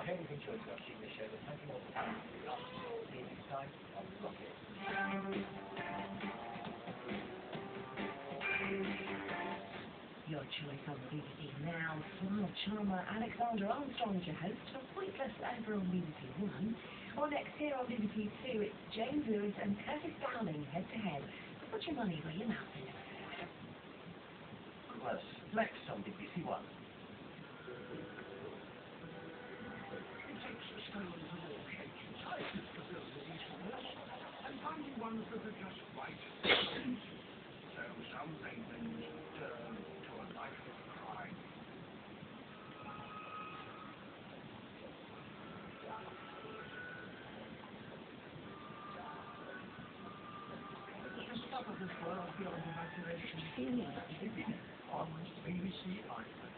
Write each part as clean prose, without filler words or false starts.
I hope you've enjoyed watching the show. There's plenty more to come. See you next time on Rocket. Your choice on the BBC Now. Smile charmer Alexander Armstrong is your host for Pointless over on BBC One. Or next here on BBC Two, it's James Lewis and Curtis Downing head to head. So put your money where your mouth is. Well, next on BBC One. It takes stones of all shapes and sizes to build a decent house, and finding ones that are just right. So some pavements turn to a life of crime. The stuff of this world beyond imagination on BBC iPlayer.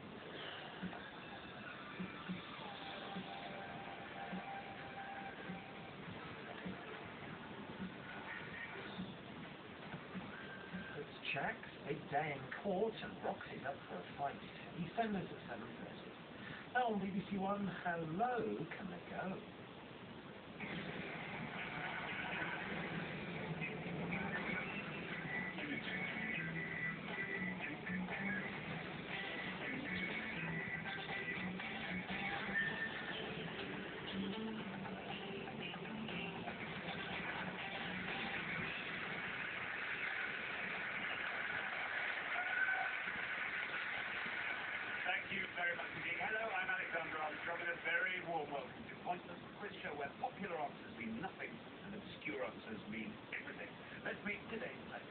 Checks, big day in court, and Roxy's up for a fight. EastEnders at 7:30. Now on BBC One, how low can they go? Thank you very much indeed. Hello, I'm Alexander Armstrong, and a very warm welcome to Pointless, the quiz show where popular answers mean nothing and obscure answers mean everything. Let's meet today's players.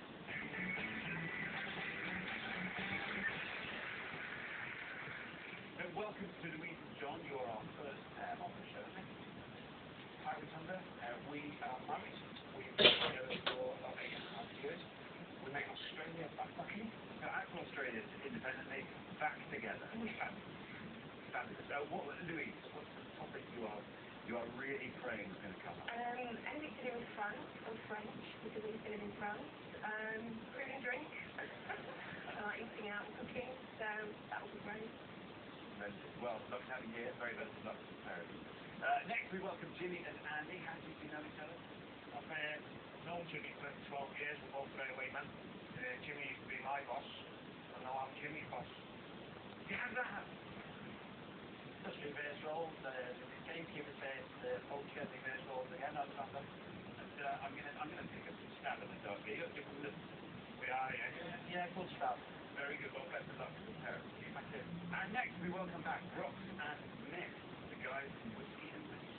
So welcome to Louise and John. You're our first pair on the show. Hi, Rotunda. We are married. We've been together for about 8.5 years. We make Australia backpacking. So out to Australia independently, back together. Fabulous. Louise, what's the topic you are really praying is going to come up? Anything to do with France or French, because I used to live in France. Food and drink. Eating out and cooking, so that would be great. Well, luck to have you here. Very best of luck to the pair of you. Next, we welcome Jimmy and Andy. How do you know each other? I've known Jimmy for 12 years. We're both railwaymen. Jimmy used to be my boss, and now I'm Jimmy's boss. Yeah, how did that happen? Just reverse roles. Gamekeeper says both get reverse roles again. How does that happen? I'm gonna take a stab in the dark here. You're from the... We are, yeah. Yeah, good stuff. Very good. Well, best of luck to the pair of you. Thank you. And next, we welcome back Rox and Mick, the guys from Whiskey and Mick.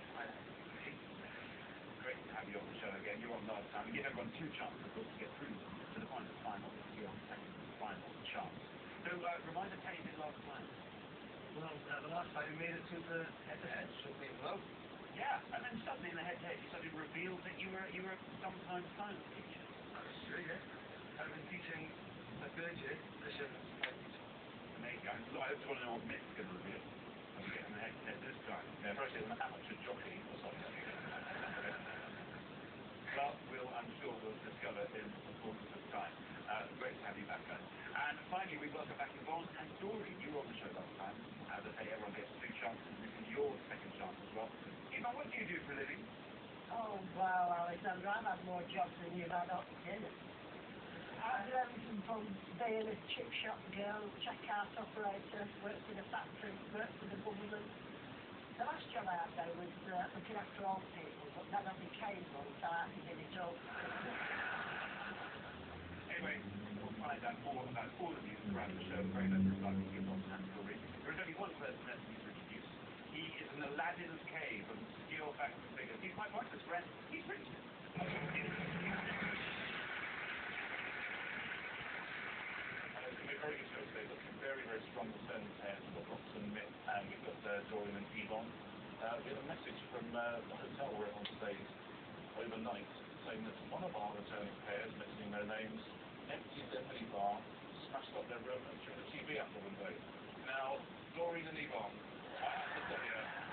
Great to have you on the show again. You were on last time. We give everyone two chances to get through to the final. Your second final chance. So, remind us how you did last time. Well, the last time we made it to the head-to-head, so we low. Yeah, and then suddenly in the head-to-head, you suddenly revealed that you were a sometime science teacher. That's true, yeah. I've been teaching a third year this year. Amazing. I just want to know what Mick's going to reveal. I'm getting the head-to-head this time. Yeah, probably an amateur jockey or something. Well, I'm sure we'll discover in the fullness of time. Great to have you back, guys. And finally, we welcome back Yvonne and Dory. You were on the show last time. As I say, everyone gets two chances. This is your second chance as well. Yvonne, what do you do for a living? Oh, well, Alexander, I've had more jobs than you've had up to dinner. I do everything from being a chip shop girl, checkout operator, worked in a factory, worked for the government. The last job I had though was looking after old people, but then I became one, so I had to give it up. Anyway, we'll find out more about all of you throughout the show. Very best of luck to Yvonne and Dory. There is only one person left for you to introduce. He is in Aladdin's cave of obscure facts and figures. He's my partner's friend. He's Richard. Very good show today. Got some very, very strong returning pairs. We've got Rox and Mick, and we've got Dorian and Yvonne. We have a message from the hotel we're on stage overnight saying that one of our returning pairs, mentioning their names, emptied their minibar, smashed up their room and threw the TV out the window. Now, Dorian and Yvonne, I have to tell you,